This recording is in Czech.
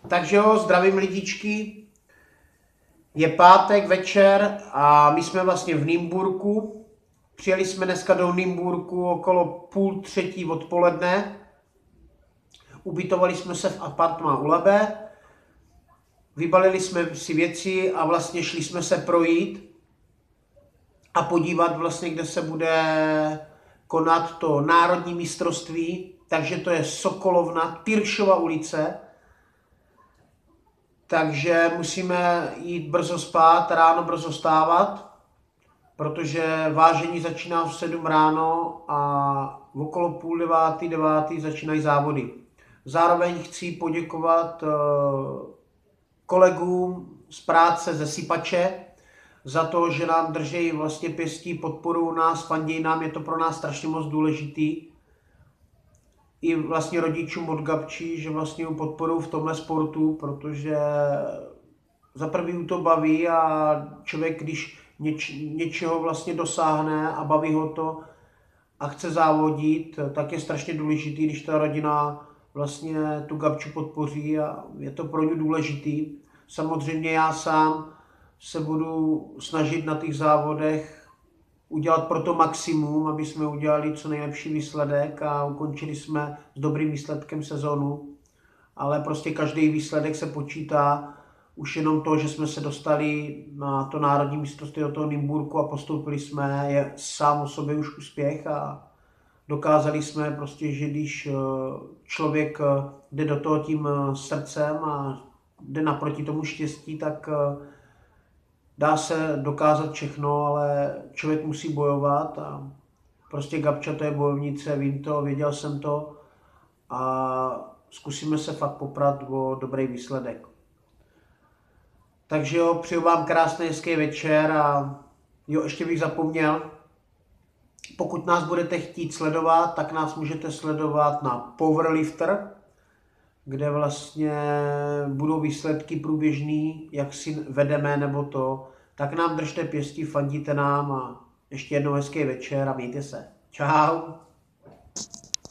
Takže jo, zdravím lidičky. Je pátek večer a my jsme vlastně v Nymburku. Přijeli jsme dneska do Nymburku okolo 2:30 odpoledne. Ubytovali jsme se v apartmá u Labe. Vybalili jsme si věci a vlastně šli jsme se projít a podívat vlastně, kde se bude konat to národní mistrovství. Takže to je Sokolovna, Tyršova ulice. Takže musíme jít brzo spát, ráno brzo stávat, protože vážení začíná v 7 ráno a okolo 8:30, 9 začínají závody. Zároveň chci poděkovat kolegům z práce ze Sypače za to, že nám drží vlastně pěstí, podporu nás, fandí nám, je to pro nás strašně moc důležitý. I vlastně rodičům od Gabčí, že vlastně ho podporují v tomhle sportu, protože za prvý to baví a člověk, když něčeho vlastně dosáhne a baví ho to a chce závodit, tak je strašně důležitý, když ta rodina vlastně tu Gabču podpoří a je to pro ně důležitý. Samozřejmě já sám se budu snažit na těch závodech udělat pro to maximum, aby jsme udělali co nejlepší výsledek a ukončili jsme s dobrým výsledkem sezonu. Ale prostě každý výsledek se počítá. Už jenom to, že jsme se dostali na to národní mistrovství do toho Nymburku a postoupili jsme, je sám o sobě už úspěch a dokázali jsme prostě, že když člověk jde do toho tím srdcem a jde naproti tomu štěstí, tak dá se dokázat všechno, ale člověk musí bojovat a prostě Gabča to je bojovnice, vím to, věděl jsem to a zkusíme se fakt poprat o dobrý výsledek. Takže jo, přeju vám krásný, hezký večer a jo, ještě bych zapomněl, pokud nás budete chtít sledovat, tak nás můžete sledovat na Powerlifter, kde vlastně budou výsledky průběžný, jak si vedeme nebo to, tak nám držte pěstí, fandíte nám a ještě jednou hezký večer a mějte se. Čau.